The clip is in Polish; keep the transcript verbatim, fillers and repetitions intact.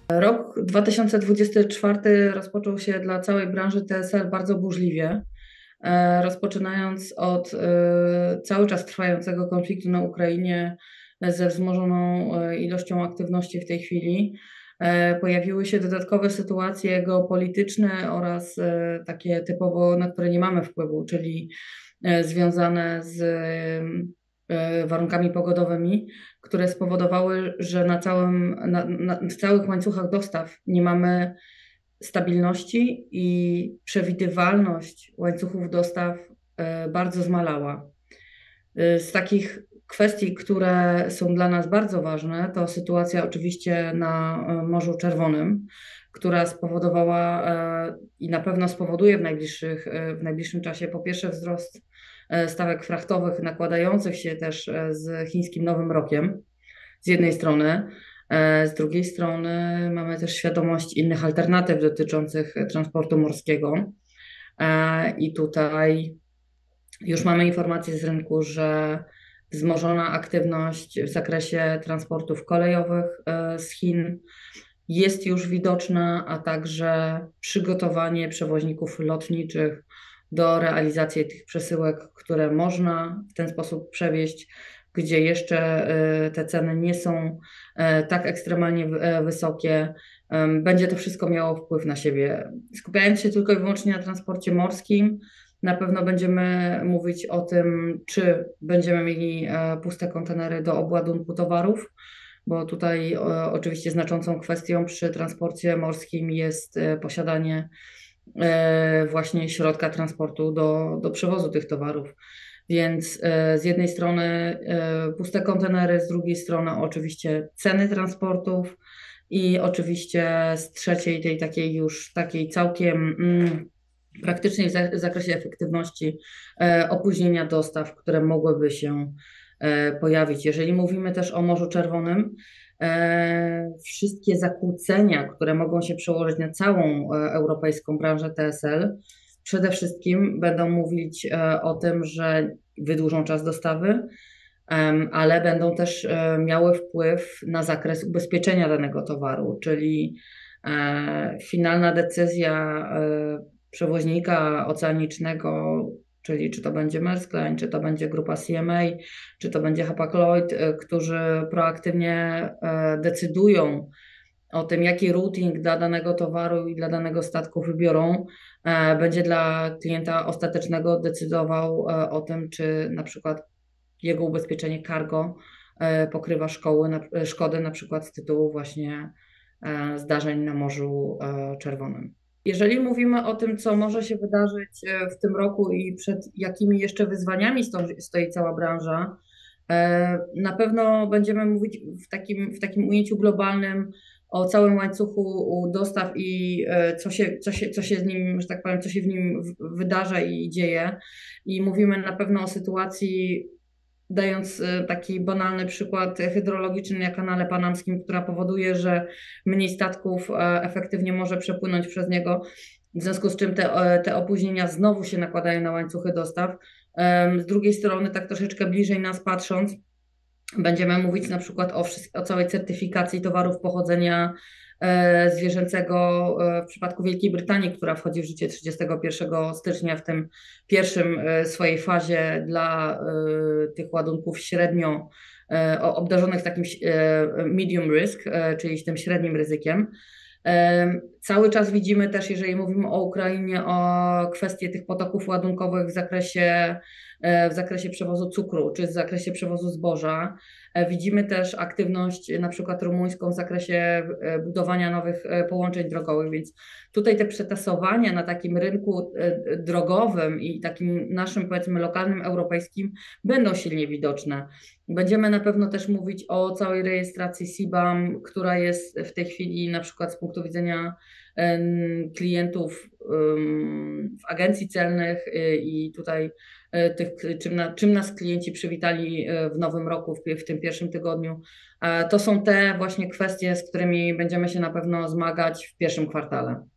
Rok dwa tysiące dwudziesty czwarty rozpoczął się dla całej branży T S L bardzo burzliwie, e, rozpoczynając od e, cały czas trwającego konfliktu na Ukrainie ze wzmożoną e, ilością aktywności w tej chwili. E, Pojawiły się dodatkowe sytuacje geopolityczne oraz e, takie typowo, na które nie mamy wpływu, czyli e, związane z e, warunkami pogodowymi, które spowodowały, że na całym, na, na, w całych łańcuchach dostaw nie mamy stabilności i przewidywalność łańcuchów dostaw e, bardzo zmalała. E, Z takich kwestii, które są dla nas bardzo ważne, to sytuacja oczywiście na e, Morzu Czerwonym, która spowodowała e, i na pewno spowoduje w najbliższych, e, w najbliższym czasie po pierwsze wzrost e, stawek frachtowych nakładających się też e, z chińskim Nowym Rokiem z jednej strony. E, Z drugiej strony mamy też świadomość innych alternatyw dotyczących transportu morskiego. E, I tutaj już mamy informacje z rynku, że wzmożona aktywność w zakresie transportów kolejowych e, z Chin jest już widoczna, a także przygotowanie przewoźników lotniczych do realizacji tych przesyłek, które można w ten sposób przewieźć, gdzie jeszcze e, te ceny nie są e, tak ekstremalnie e, wysokie. Em, Będzie to wszystko miało wpływ na siebie. Skupiając się tylko i wyłącznie na transporcie morskim, na pewno będziemy mówić o tym, czy będziemy mieli e, puste kontenery do obładunku towarów, bo tutaj e, oczywiście znaczącą kwestią przy transporcie morskim jest e, posiadanie e, właśnie środka transportu do, do przewozu tych towarów. Więc e, z jednej strony e, puste kontenery, z drugiej strony oczywiście ceny transportów i oczywiście z trzeciej tej takiej już takiej całkiem mm, praktycznie w za- w zakresie efektywności e, opóźnienia dostaw, które mogłyby się e, pojawić. Jeżeli mówimy też o Morzu Czerwonym, e, wszystkie zakłócenia, które mogą się przełożyć na całą e, europejską branżę T S L, przede wszystkim będą mówić e, o tym, że wydłużą czas dostawy, em, ale będą też e, miały wpływ na zakres ubezpieczenia danego towaru, czyli e, finalna decyzja e, przewoźnika oceanicznego, czyli czy to będzie Maersk Line, czy to będzie grupa C M A, czy to będzie Hapag-Lloyd, e, którzy proaktywnie e, decydują o tym, jaki routing dla danego towaru i dla danego statku wybiorą, e, będzie dla klienta ostatecznego decydował e, o tym, czy na przykład jego ubezpieczenie cargo e, pokrywa szkoły, na, szkody na przykład z tytułu właśnie e, zdarzeń na Morzu e, Czerwonym. Jeżeli mówimy o tym, co może się wydarzyć e, w tym roku i przed jakimi jeszcze wyzwaniami sto- stoi cała branża, e, na pewno będziemy mówić w takim, w takim ujęciu globalnym o całym łańcuchu dostaw i e, co się, co się, co się z nim, że tak powiem, co się w nim w- wydarza i dzieje. I mówimy na pewno o sytuacji, dając e, taki banalny przykład hydrologiczny na kanale panamskim, która powoduje, że mniej statków e, efektywnie może przepłynąć przez niego, w związku z czym te, e, te opóźnienia znowu się nakładają na łańcuchy dostaw. Em, Z drugiej strony, tak troszeczkę bliżej nas patrząc, będziemy mówić na przykład o, wszyst- o całej certyfikacji towarów pochodzenia e, zwierzęcego e, w przypadku Wielkiej Brytanii, która wchodzi w życie trzydziestego pierwszego stycznia w tym pierwszym e, swojej fazie dla e, tych ładunków średnio e, o- obdarzonych takim e, medium risk, e, czyli z tym średnim ryzykiem. E, Cały czas widzimy też, jeżeli mówimy o Ukrainie, o kwestie tych potoków ładunkowych w zakresie, e, w zakresie przewozu cukru czy w zakresie przewozu zboża. E, Widzimy też aktywność na przykład rumuńską w zakresie e, budowania nowych e, połączeń drogowych, więc tutaj te przetasowania na takim rynku e, drogowym i takim naszym, powiedzmy, lokalnym, europejskim będą silnie widoczne. Będziemy na pewno też mówić o całej rejestracji C B A M, która jest w tej chwili na przykład z punktu widzenia em, klientów em, w agencji celnych y, i tutaj y, tych, czym, na, czym nas klienci przywitali y, w nowym roku, w, w tym pierwszym tygodniu. E, To są te właśnie kwestie, z którymi będziemy się na pewno zmagać w pierwszym kwartale.